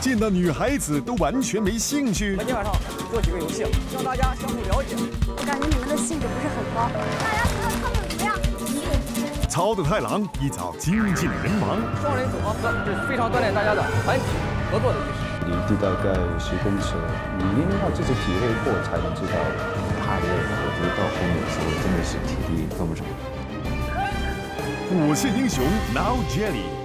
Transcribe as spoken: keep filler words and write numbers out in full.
见到女孩子都完全没兴趣。 我们今晚上做几个游戏，让大家相互了解。 我感觉你们的兴致不是很高。大家觉得他们怎么样？ 操的太郎一早精尽人亡。 双人组方式是非常锻炼大家的团体合作的意识。 离地大概十公尺，你一定要自己体会过才能知道。太累了，我觉得到后面的时候真的是体力跟不上。 我是英雄 Now Jelly。